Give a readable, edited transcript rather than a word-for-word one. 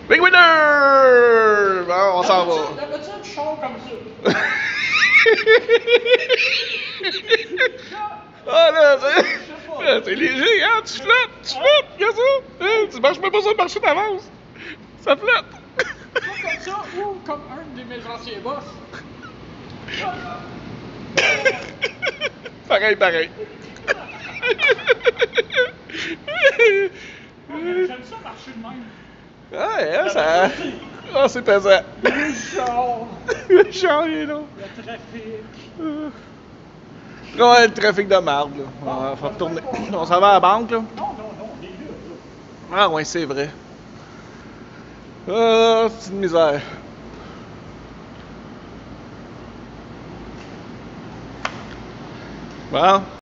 Big winner! Bon, on s'en va. D'habitude, je sors comme ça. Ah là, c'est léger, hein? Tu flottes, regarde ça! Hein, tu marches même pas sur le marché d'avance. Ça flotte. Comme ça, ou comme un de mes anciens boss. Pareil, pareil. J'aime ça marcher de même. Ouais, hein, ça. Ah, c'est pesant. Le char, Le char, il est là. le trafic. Ouais, le trafic de marde, là. On va retourner. On s'en va à la banque, là. Non, on est là. Ah, ouais, c'est vrai. Ah, c'est une misère. Bon.